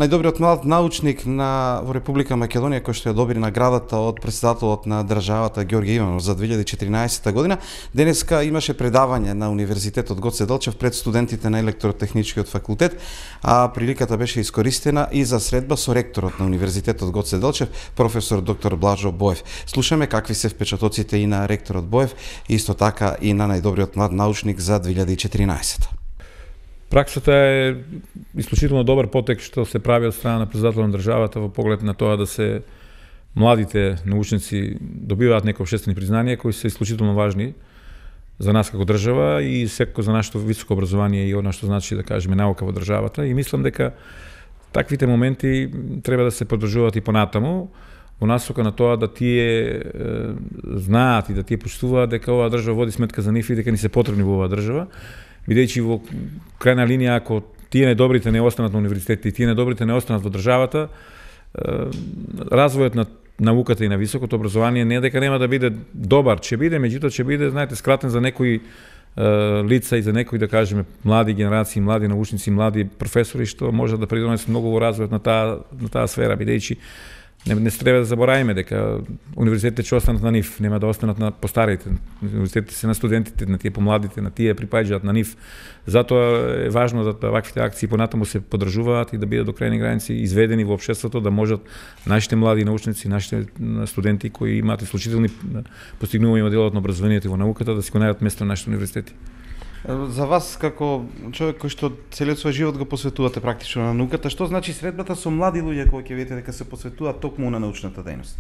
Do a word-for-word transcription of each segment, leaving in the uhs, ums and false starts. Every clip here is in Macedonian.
Најдобриот млад научник на во Република Македонија кој што ја добри наградата од претседателот на државата Ѓорѓе Иванов за две илјади и четиринаесетта година, денеска имаше предавање на Универзитетот Гоце Делчев пред студентите на Електротехничкиот факултет, а приликата беше искористена и за средба со ректорот на Универзитетот Гоце Делчев, професор доктор Блажо Боев. Слушаме какви се впечатоците и на ректорот Боев, и исто така и на најдобриот млад научник за две илјади и четиринаесетта. Праксата е исклучително добар потек што се прави од страна на претседателот на државата во поглед на тоа да се младите научници добиваат некои општествени признанија кои се исклучително важни за нас како држава и секако за нашето високо образование и она што значи да кажеме наука во државата, и мислам дека таквите моменти треба да се поддржуваат и понатаму во насока на тоа да тие е, знаат и да тие почитуваат дека оваа држава води сметка за нив и дека ни се потребни во оваа држава. Бидејќи во крајна линија, ако тие недобрите не останат на универзитетите и тие недобрите не останат во државата, развојот на науката и на високото образование не дека нема да биде добар, ќе биде, меѓутоа ќе биде, знаете, скратен за некои лица и за некои, да кажеме, млади генерации, млади научници, млади професори, што може да придонесат многу во развојот на таа на таа сфера, бидејќи Не, не треба да забораваме дека универзитетите ќе останат на нив, нема да останат на постарите. Универзитетите се на студентите, на тие помладите, на тие припаѓаат на нив. Затоа е важно да ваквите акции понатаму се поддржуваат и да бидат до крајни граници изведени во општеството, да можат нашите млади научници, нашите студенти кои имаат исклучителни постигнувања во делот на образованието и во науката да си го најдат место на нашите универзитети. За вас, како човек кој што целиот свој живот го посветувате практично на науката, што значи средбата со млади луѓе кои ќе видите дека се посветуваат токму на научната дејност?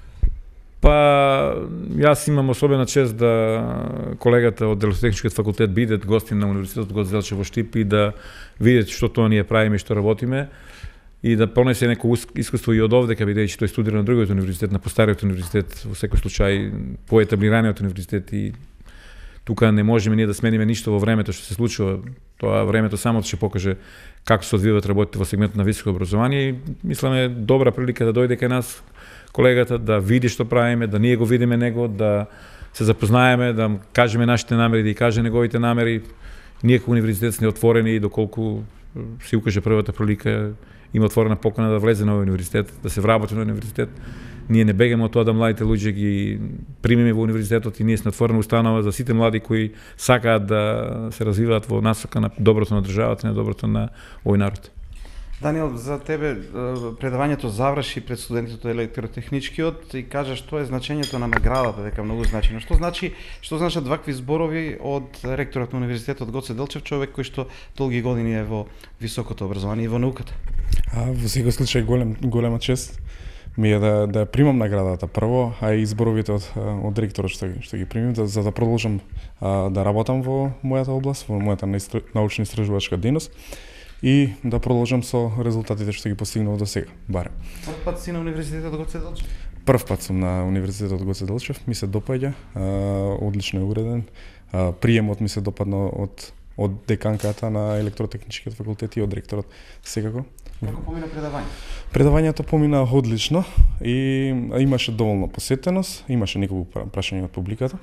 Па, јас имам особена чест да колегата од Електротехничкиот факултет биде гостин на Универзитетот Гоце Делчев во Штип и да видите што тоа ние правиме и што работиме и да понесе неко искуство и од овдека, бидејќи тој студира на другиот универзитет, на постариот универзитет, во секој случај поетаблираниот универзитет, и тука не можеме ние да смениме ништо во времето што се случува. Тоа времето само ќе покаже како се одвиваат работите во сегментот на високо образование и мисламе добра прилика да дојде кај нас колегата, да види што правиме, да ние го видиме него, да се запознаеме, да кажеме нашите намери, да и каже неговите намери. Ние како универзитет сме отворени и доколку се укаже првата прилика, има отворена покана да влезе на овој универзитет, да се вработи на универзитет. Ние не бегаме од тоа да младите луѓе ги примеме во универзитетот и ние сме отворена установа за сите млади кои сакаат да се развиваат во насока на доброто на државата и на доброто на овој народ. Даниел, за тебе предавањето заврши пред студентите од Електротехничкиот и кажа што е значењето на наградата, дека многу значено. Што значи, што значат вакви зборови од ректорот на Универзитетот Гоце Делчев, човек кој што долги години е во високото образование и во науката? А, во секој случај голем голема чест ми е да да примам наградата прво, а и изборовите од од ректорот што што ги примим, за, за да продолжам а, да работам во мојата област, во мојата научно истражувачка дејност и да продолжам со резултатите што ги постигнав до сега, барем. Прв пат си на Универзитетот Гоце Делчев? Прв пат сум на Универзитетот Гоце Делчев, ми се допаѓа, а, одлично е уреден. А, приемот ми се допадна од од деканката на Електротехничкиот факултет и од ректорот секако. Како помина предавањето? Предавањето помина одлично и имаше доволно посетеност, имаше неколку прашања од публиката.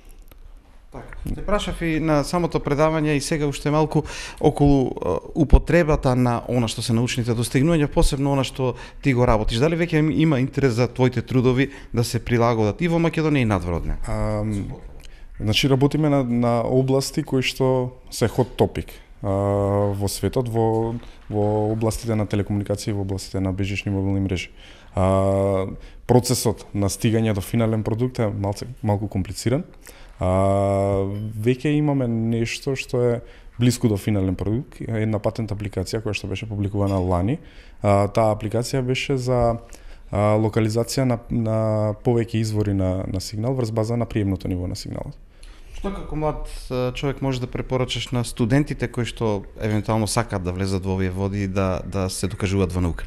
Така. Те прашав и на самото предавање и сега уште малку околу uh, употребата на она што се научните достигнувања, посебно она што ти го работиш. Дали веќе има интерес за твоите трудови да се прилагодат и во Македонија и надвор од неа? Значи работиме на, на области кои што се hot topic а, во светот, во, во областите на телекомуникации, во областите на бежични мобилни мрежи. А, процесот на стигање до финален продукт е малце, малку комплициран. А, веќе имаме нешто што е блиску до финален продукт, една патент апликација која што беше публикувана лани. А, таа апликација беше за а, локализација на, на повеќе извори на, на сигнал врз база на приемното ниво на сигналот. Што како млад човек може да препорачаш на студентите кои што евентуално сакаат да влезат во овие води и да, да се докажуваат во науката?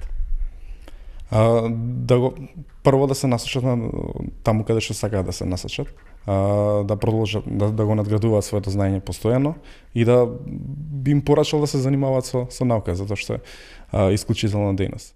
А, да го, прво да се насочат на таму каде што сакаат да се насочат, а, да продолжат, да, да го надградуваат своето знаење постојано и да би им порачал да се занимаваат со, со наука, затоа што е исклучителна дејност.